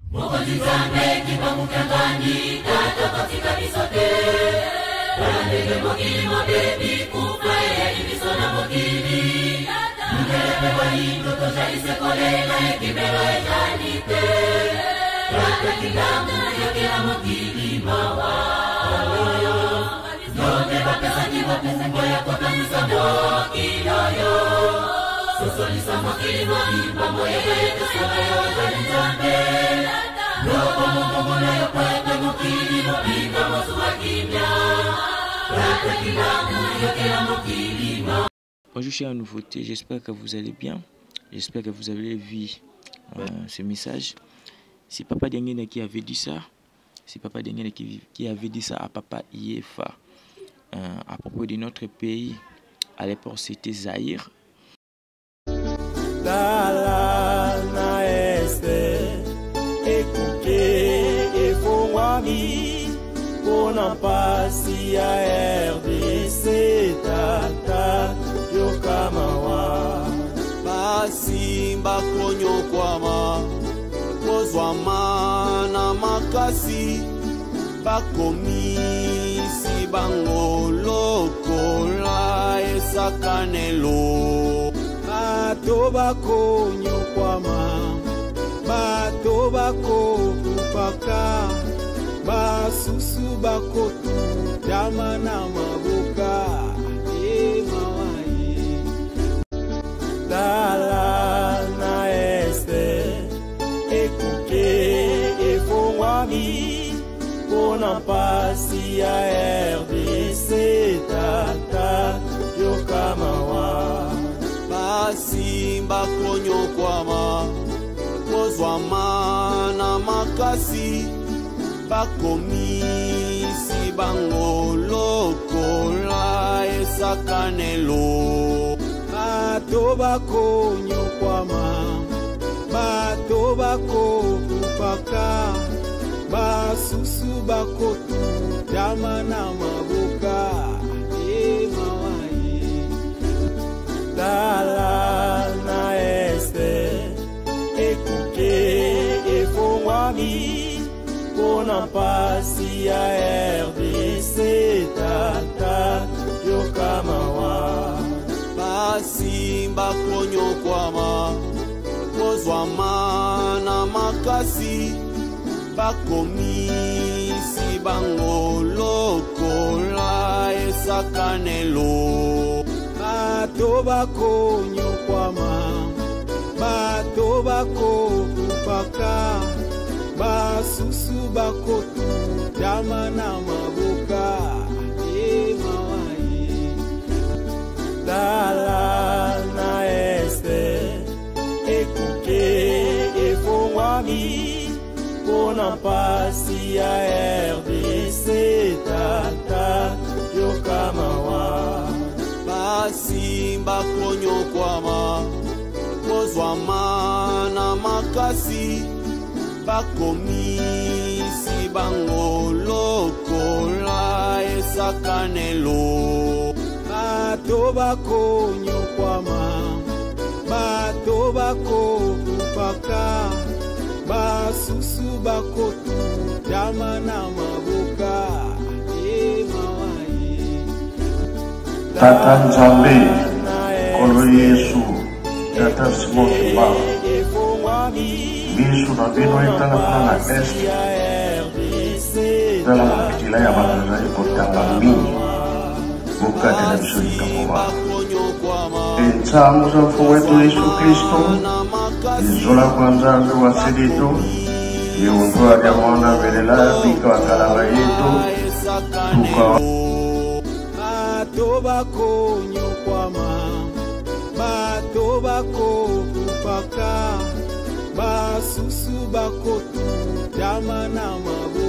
Mwokozi Nzambe kipangu kyangani tata katika bisote Barandege mokili mobebi kufae ibiso na mokili Mkelebe kwa hinto tosha isekolela ekibelo ejanite Rata kingamu yokela mokili mawa Yote bapesa niwa kumbo ya kota mokili yo Sosolisa mokili mokimba moye kwetu saga ya wazali Nzambe Loko mungu na yokwete mokili mopinga mosu wa kimya Rata kingamu yokela mokili mawa. Bonjour chers nouveautés, j'espère que vous allez bien. J'espère que vous avez vu ce message. C'est Papa Dengene qui avait dit ça. C'est Papa Dengene qui avait dit ça à Papa Yefa à propos de notre pays. À l'époque, c'était Zaïre. Simba konyo kwama kozwama na makasi bakomisi bango lokola esakanelo bato bakonyo kwama bato bakokupaka basusu bakotutama na maboka Dala na este ekuke efongwami Kona pasi ya RDC tata yokamawa Basi mbakonyo kwama kozwama na makasi bakomisi bango lokola esakanelo Bato bakonyo kwama bato bakokupaka basusu bakotutama na maboka mawaye Dala na este ekuke efongwami Kona pasi ya RDC tata yokamawa Simba konyo kwama kozwama na makasi bakomisi bango lokola esakanelo bato bakonyo kwama bato bakokupaka basusu bakotutama na maboka Dala na este ekuke efongwami Kona pasi ya RDC tata yokamawa Basi mbakonyo kwama kozwama na makasi bakomisi bango lokola esakanelo Bato bakonyo kwama bato bakokupaka basusu bakotutama na maboka mawaye Tata Nzambe kolo Yesu tata simosuba bisu na bino etala kuna na este tala mokitila ya bato ekotanga mingi Bukate na biso likamoba Enzamu za mfo wetu Yesu Kristo Izola kwa Nzambe wa sedeto Yeundua jamona velela Bika wa kalaba yetu Tuka Bato bakonyo kwama Bato bakokupaka Basusu bakotutama na maboka